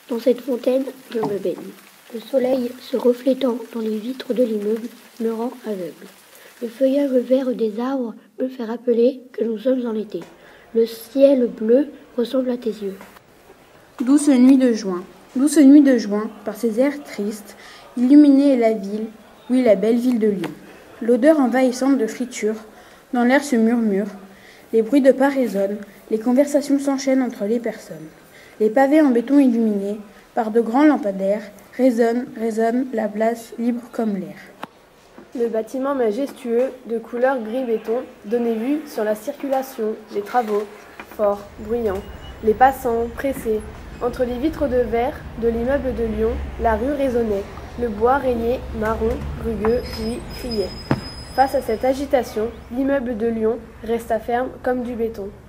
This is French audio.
Dans cette fontaine, je me baigne. Le soleil se reflétant dans les vitres de l'immeuble me rend aveugle. Le feuillage vert des arbres me fait rappeler que nous sommes en été. Le ciel bleu ressemble à tes yeux. Douce nuit de juin, par ses airs tristes, illuminait la ville, oui la belle ville de Lyon. L'odeur envahissante de friture, dans l'air se murmure, les bruits de pas résonnent, les conversations s'enchaînent entre les personnes. Les pavés en béton illuminés par de grands lampadaires résonnent la place libre comme l'air. Le bâtiment majestueux, de couleur gris-béton, donnait vue sur la circulation, les travaux, forts, bruyants, les passants, pressés. Entre les vitres de verre de l'immeuble de Lyon, la rue résonnait. Le bois rayé, marron, rugueux, lui, criait. Face à cette agitation, l'immeuble de Lyon resta ferme comme du béton.